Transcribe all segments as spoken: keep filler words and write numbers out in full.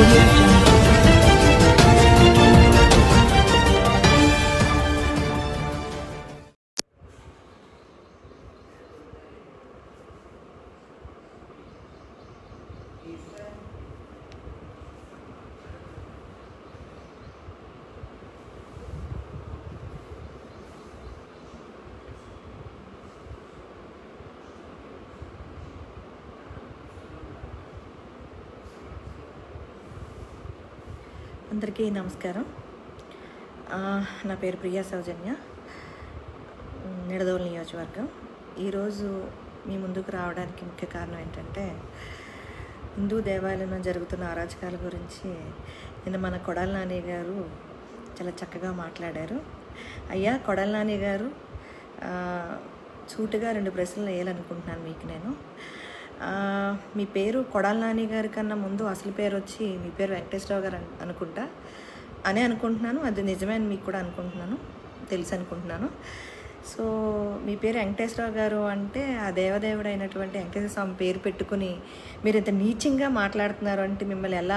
Audio Jungle. అందరికీ నమస్కారం. నా పేరు ప్రియా సౌజన్య, నిడదవోలు నియోజకవర్గం. ఈరోజు మీ ముందుకు రావడానికి ముఖ్య కారణం ఏంటంటే, హిందూ దేవాలయంలో జరుగుతున్న అరాచకాల గురించి నిన్న మన కొడాల నాని గారు చాలా చక్కగా మాట్లాడారు. అయ్యా కొడాల నాని గారు, సూటిగా రెండు ప్రశ్నలు వేయాలనుకుంటున్నాను మీకు. నేను మీ పేరు కొడాల నాని గారి కన్నా ముందు అసలు పేరు వచ్చి మీ పేరు వెంకటేశ్వరరావు గారు అనుకుంటా అని అనుకుంటున్నాను. అది నిజమే అని మీకు కూడా అనుకుంటున్నాను, తెలుసు అనుకుంటున్నాను. సో మీ పేరు వెంకటేశ్వరరావు గారు అంటే ఆ దేవదేవుడు అయినటువంటి వెంకటేశ్వర స్వామి పేరు పెట్టుకుని మీరు ఇంత నీచంగా మాట్లాడుతున్నారు అంటే మిమ్మల్ని ఎలా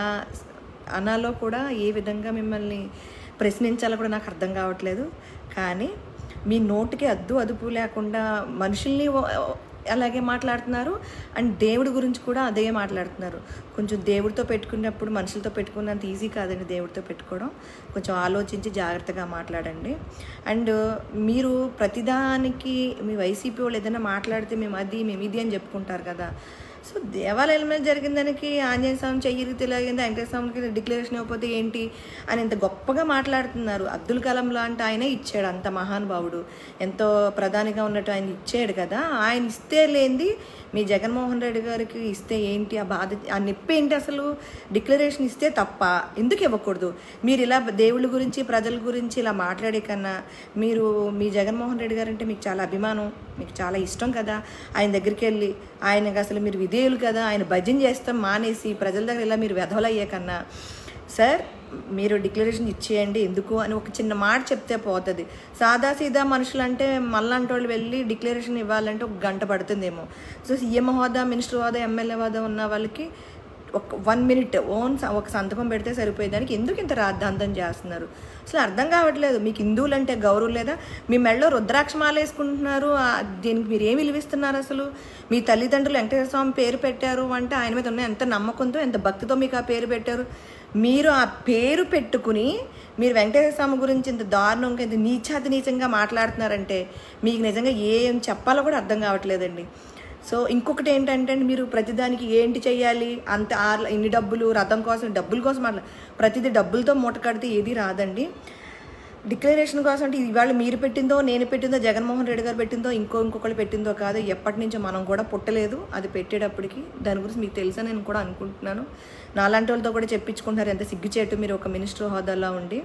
అనాలో కూడా, ఏ విధంగా మిమ్మల్ని ప్రశ్నించాలో కూడా నాకు అర్థం కావట్లేదు. కానీ మీ నోటికి అద్దు అదుపు లేకుండా మనుషుల్ని అలాగే మాట్లాడుతున్నారు, అండ్ దేవుడి గురించి కూడా అదే మాట్లాడుతున్నారు. కొంచెం దేవుడితో పెట్టుకున్నప్పుడు మనుషులతో పెట్టుకున్నంత ఈజీ కాదండి దేవుడితో పెట్టుకోవడం. కొంచెం ఆలోచించి జాగ్రత్తగా మాట్లాడండి. అండ్ మీరు ప్రతిదానికి మీ వైసీపీ వాళ్ళు ఏదైనా మాట్లాడితే మేము అది మేము ఇది అని చెప్పుకుంటారు కదా. సో దేవాలయాల మీద జరిగిన దానికి ఆంజనేయ స్వామి చెయ్యి తెలియదు, వెంకటేశ్వర స్వామికి డిక్లరేషన్ ఇవ్వకపోతే ఏంటి అని ఎంత గొప్పగా మాట్లాడుతున్నారు. అబ్దుల్ కలాం లాంటి ఆయనే ఇచ్చాడు, అంత మహానుభావుడు, ఎంతో ప్రధానిగా ఉన్నట్టు ఆయన ఇచ్చాడు కదా. ఆయన ఇస్తే లేనిది మీ జగన్మోహన్ రెడ్డి గారికి ఇస్తే ఏంటి ఆ బాధ, ఆ నొప్పి ఏంటి? అసలు డిక్లరేషన్ ఇస్తే తప్ప ఎందుకు ఇవ్వకూడదు? మీరు ఇలా దేవుళ్ళ గురించి ప్రజల గురించి ఇలా మాట్లాడే కన్నా మీరు మీ జగన్మోహన్ రెడ్డి గారు అంటే మీకు చాలా అభిమానం, మీకు చాలా ఇష్టం కదా, ఆయన దగ్గరికి వెళ్ళి ఆయనకు అసలు మీరు విధేయులు కదా, ఆయన భజన చేస్తాం మానేసి ప్రజల దగ్గర ఇలా మీరు వెధవలు అయ్యే కన్నా సార్ మీరు డిక్లరేషన్ ఇచ్చేయండి ఎందుకు అని ఒక చిన్న మాట చెప్తే పోతుంది. సాదా సీదా మనుషులు అంటే మళ్ళంటి వాళ్ళు వెళ్ళి డిక్లరేషన్ ఇవ్వాలంటే ఒక గంట పడుతుందేమో. సో సీఎం హోదా, మినిస్టర్ హోదా, ఎమ్మెల్యే హోదా ఉన్న వాళ్ళకి ఒక వన్ మినిట్ ఓన్ ఒక సంతకం పెడితే సరిపోయేదానికి ఎందుకు ఇంత రాద్ధాంతం చేస్తున్నారు? అసలు అర్థం కావట్లేదు. మీకు హిందువులు అంటే గౌరవం లేదా? మీ మెడలో రుద్రాక్షమాల వేసుకుంటున్నారు, దీనికి మీరు ఏమి విలువిస్తున్నారు? అసలు మీ తల్లిదండ్రులు వెంకటేశ్వర స్వామి పేరు పెట్టారు అంటే ఆయన మీద ఉన్న ఎంత నమ్మకంతో ఎంత భక్తితో మీకు ఆ పేరు పెట్టారు. మీరు ఆ పేరు పెట్టుకుని మీరు వెంకటేశ్వర స్వామి గురించి ఇంత దారుణంగా ఇంత నీచాతి నీచంగా మాట్లాడుతున్నారంటే మీకు నిజంగా ఏం చెప్పాలో కూడా అర్థం కావట్లేదండి. సో ఇంకొకటి ఏంటంటే మీరు ప్రతిదానికి ఏంటి చెయ్యాలి, అంత ఇన్ని డబ్బులు రథం కోసం డబ్బుల కోసం మాట్లా ప్రతిదీ డబ్బులతో మూట కడితే ఏది రాదండి. డిక్లరేషన్ కోసం అంటే ఇవాళ మీరు పెట్టిందో నేను పెట్టిందో జగన్మోహన్ రెడ్డి గారు పెట్టిందో ఇంకో ఇంకొకళ్ళు పెట్టిందో కాదు, ఎప్పటి నుంచో మనం కూడా పుట్టలేదు అది పెట్టేటప్పటికి. దాని గురించి మీకు తెలుసా నేను కూడా అనుకుంటున్నాను. నాలాంటి వాళ్ళతో కూడా చెప్పించుకుంటారు, ఎంత సిగ్గుచేటు మీరు ఒక మినిస్టర్ హోదాలో ఉండి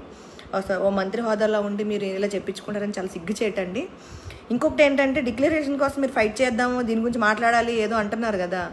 ఓ మంత్రి హోదాలో ఉండి మీరు ఇలా చెప్పించుకుంటారని చాలా సిగ్గుచేటండి. ఇంకొకటి ఏంటంటే డిక్లరేషన్ కోసం మీరు ఫైట్ చేద్దాము, దీని గురించి మాట్లాడాలి ఏదో అంటున్నారు కదా.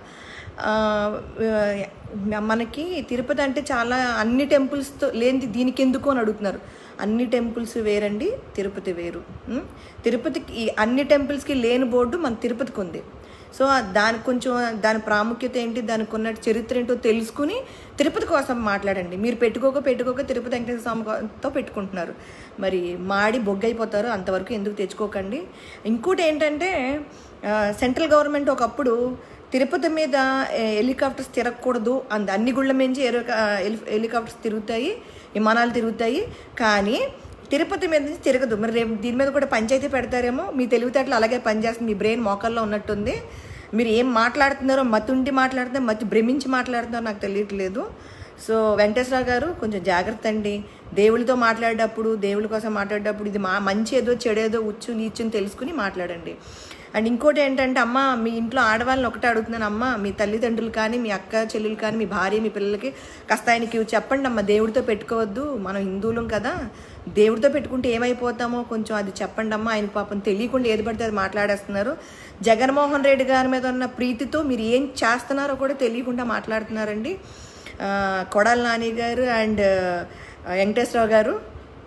మనకి తిరుపతి అంటే చాలా అన్ని టెంపుల్స్తో లేనిది దీనికి ఎందుకు అని అడుగుతున్నారు. అన్ని టెంపుల్స్ వేరండి, తిరుపతి వేరు. తిరుపతికి అన్ని టెంపుల్స్కి లేని బోర్డు మన తిరుపతికి ఉంది. సో దానికి కొంచెం దాని ప్రాముఖ్యత ఏంటి, దానికి ఉన్న చరిత్ర ఏంటో తెలుసుకుని తిరుపతి కోసం మాట్లాడండి. మీరు పెట్టుకోక పెట్టుకోక తిరుపతి వెంకటేశ్వర స్వామితో పెట్టుకుంటున్నారు, మరి మాడి బొగ్గైపోతారు. అంతవరకు ఎందుకు తెచ్చుకోకండి. ఇంకోటి ఏంటంటే సెంట్రల్ గవర్నమెంట్ ఒకప్పుడు తిరుపతి మీద హెలికాప్టర్స్ తిరగకూడదు అంది, అన్ని గుళ్ళ మించి హెలికాప్టర్స్ తిరుగుతాయి, విమానాలు తిరుగుతాయి, కానీ తిరుపతి మీద నుంచి తిరగదు. మరి రేపు దీని మీద కూడా పంచాయతీ పెడతారేమో. మీ తెలివితేటలు అలాగే పనిచేస్తుంది, మీ బ్రెయిన్ మోకాల్లో ఉన్నట్టుంది. మీరు ఏం మాట్లాడుతున్నారో మతుండి మాట్లాడుతున్నారు, మతి భ్రమించి మాట్లాడుతున్నారో నాకు తెలియట్లేదు. సో వెంకటేశ్వర గారు కొంచెం జాగ్రత్త అండి. దేవుళ్ళతో మాట్లాడేటప్పుడు దేవుళ్ళ కోసం మాట్లాడేటప్పుడు ఇది మా మంచి ఏదో చెడేదో ఉచ్చు నీచుని తెలుసుకుని మాట్లాడండి. అండ్ ఇంకోటి ఏంటంటే అమ్మ మీ ఇంట్లో ఆడవాళ్ళని ఒకటే అడుగుతున్నాను, అమ్మ మీ తల్లిదండ్రులు కానీ మీ అక్క చెల్లెలు కానీ మీ భార్య మీ పిల్లలకి కాస్త ఆయనకి చెప్పండి అమ్మ, దేవుడితో పెట్టుకోవద్దు, మనం హిందువులం కదా, దేవుడితో పెట్టుకుంటే ఏమైపోతామో కొంచెం అది చెప్పండి అమ్మ. ఆయన పాపం తెలియకుండా ఏది పడితే అది మాట్లాడేస్తున్నారు. జగన్మోహన్ రెడ్డి గారి మీద ఉన్న ప్రీతితో మీరు ఏం చేస్తున్నారో కూడా తెలియకుండా మాట్లాడుతున్నారండి. కొడాల నాని గారు అండ్ వెంకటేశ్వరరావు గారు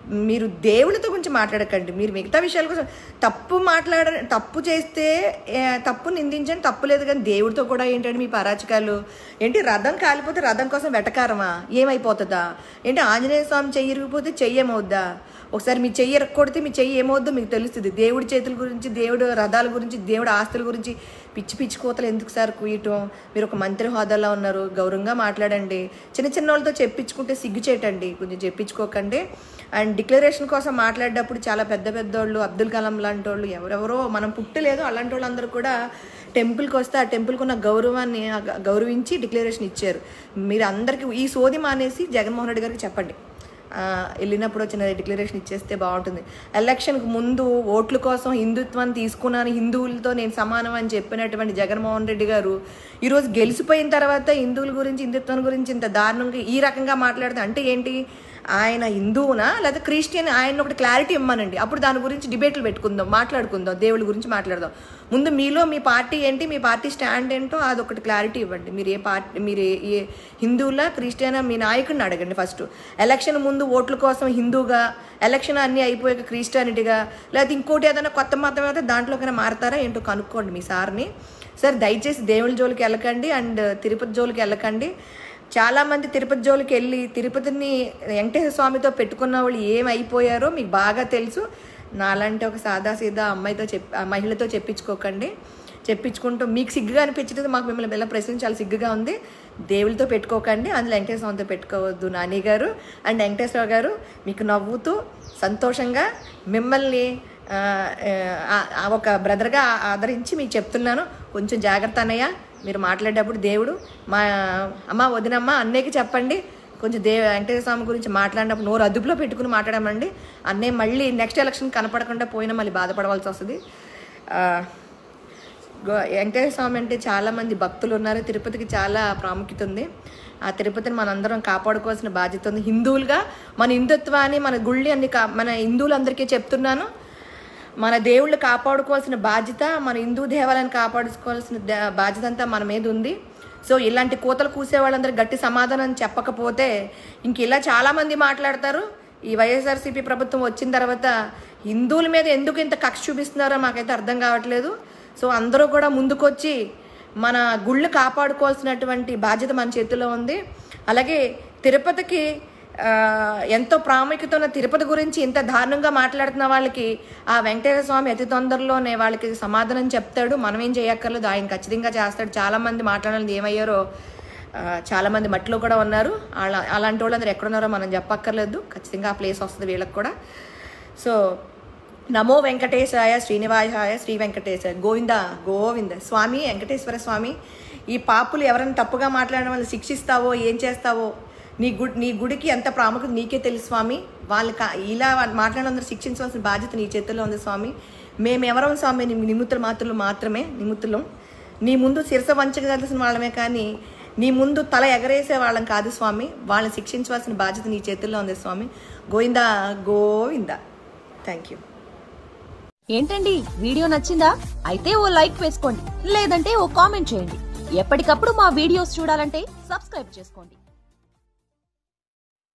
మీరు దేవుడితో గురించి మాట్లాడకండి. మీరు మిగతా విషయాల కోసం తప్పు మాట్లాడ తప్పు చేస్తే తప్పు నిందించండి, తప్పు లేదు. కానీ దేవుడితో కూడా ఏంటంటే మీ పరాచకాలు ఏంటి? రథం కాలిపోతే రథం కోసం వెటకారమా? ఏమైపోతుందా ఏంటి? ఆంజనేయ స్వామి చెయ్యి ఇరిగిపోతే చెయ్యి ఏమవుద్దా? ఒకసారి మీ చెయ్యి ఎరక్కొడితే మీ చెయ్యి ఏమవుద్దో మీకు తెలుస్తుంది. దేవుడి చేతుల గురించి, దేవుడు రథాల గురించి, దేవుడి ఆస్తుల గురించి పిచ్చి పిచ్చి కోతలు ఎందుకు సార్ కూయటం? మీరు ఒక మంత్రి హోదాలో ఉన్నారు, గౌరవంగా మాట్లాడండి. చిన్న చిన్న వాళ్ళతో చెప్పించుకుంటే సిగ్గుచేటండి, కొంచెం చెప్పించుకోకండి. అండ్ డిక్లరేషన్ కోసం మాట్లాడేటప్పుడు చాలా పెద్ద పెద్ద వాళ్ళు, అబ్దుల్ కలాం లాంటి వాళ్ళు, ఎవరెవరో మనం పుట్టలేదు అలాంటి వాళ్ళు అందరూ కూడా టెంపుల్కి వస్తే ఆ టెంపుల్కి ఉన్న గౌరవాన్ని గౌరవించి డిక్లరేషన్ ఇచ్చారు. మీరు అందరికీ ఈ సోది మానేసి జగన్మోహన్ రెడ్డి గారికి చెప్పండి, వెళ్ళినప్పుడు వచ్చిన డిక్లరేషన్ ఇచ్చేస్తే బాగుంటుంది. ఎలక్షన్కి ముందు ఓట్ల కోసం హిందుత్వాన్ని తీసుకున్నాను, హిందువులతో నేను సమానం అని చెప్పినటువంటి జగన్మోహన్ రెడ్డి గారు ఈరోజు గెలిచిపోయిన తర్వాత హిందువుల గురించి, హిందుత్వం గురించి ఇంత దారుణంగా ఈ రకంగా మాట్లాడితే అంటే ఏంటి? ఆయన హిందువునా లేదా క్రిస్టియన్? ఆయన ఒకటి క్లారిటీ ఇవ్వమనండి, అప్పుడు దాని గురించి డిబేట్లు పెట్టుకుందాం, మాట్లాడుకుందాం, దేవుళ్ళ గురించి మాట్లాడదాం. ముందు మీలో మీ పార్టీ ఏంటి, మీ పార్టీ స్టాండ్ ఏంటో అదొకటి క్లారిటీ ఇవ్వండి. మీరు ఏ పార్టీ, మీరు ఏ హిందువులా క్రిస్టియనా మీ నాయకుడిని అడగండి ఫస్ట్. ఎలక్షన్ ముందు ఓట్ల కోసం హిందూగా, ఎలక్షన్ అన్నీ అయిపోయాక క్రిస్టియానిటీగా, లేకపోతే ఇంకోటి ఏదైనా కొత్త మతం అయితే దాంట్లోకైనా మారుతారా ఏంటో కనుక్కోండి మీ సార్ని. సార్ దయచేసి దేవుళ్ళ జోలికి వెళ్ళకండి అండ్ తిరుపతి జోలికి వెళ్ళకండి. చాలామంది తిరుపతి జోలికి వెళ్ళి తిరుపతిని వెంకటేశ్వర స్వామితో పెట్టుకున్న వాళ్ళు ఏమైపోయారో మీకు బాగా తెలుసు. నాలాంటి ఒక సాదా సీదా అమ్మాయితో చెప్ మహిళతో చెప్పించుకోకండి. చెప్పించుకుంటూ మీకు సిగ్గుగా అనిపించేది, మాకు మిమ్మల్ని ఇలా ప్రశ్న చాలా సిగ్గుగా ఉంది. దేవుళ్ళతో పెట్టుకోకండి, అందులో వెంకటేశ్వర స్వామితో పెట్టుకోవద్దు. నాని గారు అండ్ వెంకటేశ్వర గారు మీకు నవ్వుతూ సంతోషంగా మిమ్మల్ని ఒక బ్రదర్గా ఆదరించి మీకు చెప్తున్నాను, కొంచెం జాగ్రత్త అన్నయ్య. మీరు మాట్లాడేటప్పుడు దేవుడు మా అమ్మ వదినమ్మ అన్నయ్యకి చెప్పండి, కొంచెం దే వెంకటేశ్వర స్వామి గురించి మాట్లాడినప్పుడు నోరు అదుపులో పెట్టుకుని మాట్లాడమండి. అన్నయ్య మళ్ళీ నెక్స్ట్ ఎలక్షన్ కనపడకుండా పోయినా మళ్ళీ బాధపడవలసి వస్తుంది. వెంకటేశ్వర స్వామి అంటే చాలామంది భక్తులు ఉన్నారు, తిరుపతికి చాలా ప్రాముఖ్యత ఉంది. ఆ తిరుపతిని మనందరం కాపాడుకోవాల్సిన బాధ్యత ఉంది. హిందువులుగా మన హిందుత్వాన్ని, మన గుళ్ళి అన్ని కా మన హిందువులందరికీ చెప్తున్నాను, మన దేవుళ్ళు కాపాడుకోవాల్సిన బాధ్యత, మన హిందూ దేవాలయాన్ని కాపాడుకోవాల్సిన బాధ్యత అంతా మన మీద ఉంది. సో ఇలాంటి కోతలు కూసే వాళ్ళందరూ గట్టి సమాధానం చెప్పకపోతే ఇంక ఇలా చాలామంది మాట్లాడతారు. ఈ వైఎస్ఆర్సీపీ ప్రభుత్వం వచ్చిన తర్వాత హిందువుల మీద ఎందుకు ఇంత కక్ష చూపిస్తున్నారో మాకైతే అర్థం కావట్లేదు. సో అందరూ కూడా ముందుకొచ్చి మన గుళ్ళు కాపాడుకోవాల్సినటువంటి బాధ్యత మన చేతిలో ఉంది. అలాగే తిరుపతికి ఎంతో ప్రాముఖ్యత ఉన్న తిరుపతి గురించి ఇంత దారుణంగా మాట్లాడుతున్న వాళ్ళకి ఆ వెంకటేశ్వర స్వామి అతి తొందరలోనే వాళ్ళకి సమాధానం చెప్తాడు. మనం ఏం చేయక్కర్లేదు, ఆయన ఖచ్చితంగా చేస్తాడు. చాలామంది మాట్లాడాలని ఏమయ్యారో చాలామంది మట్టిలో కూడా ఉన్నారు. అలా అలాంటి వాళ్ళందరూ ఎక్కడున్నారో మనం చెప్పక్కర్లేదు, ఖచ్చితంగా ఆ ప్లేస్ వస్తుంది వీళ్ళకి కూడా. సో నమో వెంకటేశాయ శ్రీనివాసాయ శ్రీ వెంకటేశాయ గోవింద గోవింద. స్వామి వెంకటేశ్వర స్వామి, ఈ పాపులు ఎవరైనా తప్పుగా మాట్లాడడం వల్ల శిక్షిస్తావో ఏం చేస్తావో, నీ గుడి నీ గుడికి ఎంత ప్రాముఖ్యత నీకే తెలుసు స్వామి. వాళ్ళు ఇలా మాట్లాడినందరూ శిక్షించవలసిన బాధ్యత నీ చేతుల్లో ఉంది స్వామి. మేమెవరం స్వామి, నీ నిమిత్తులు మాత్రులు మాత్రమే, నిమిత్తులు. నీ ముందు శిరస వంచగలసిన వాళ్ళమే కానీ నీ ముందు తల ఎగరేసే వాళ్ళం కాదు స్వామి. వాళ్ళని శిక్షించవలసిన బాధ్యత నీ చేతుల్లో ఉంది స్వామి. గోవిందా గోవిందా. Thank you. ఏంటండి వీడియో నచ్చిందా? అయితే ఓ లైక్ వేసుకోండి, లేదంటే ఓ కామెంట్ చేయండి. ఎప్పటికప్పుడు మా వీడియోస్ చూడాలంటే సబ్స్క్రైబ్ చేసుకోండి.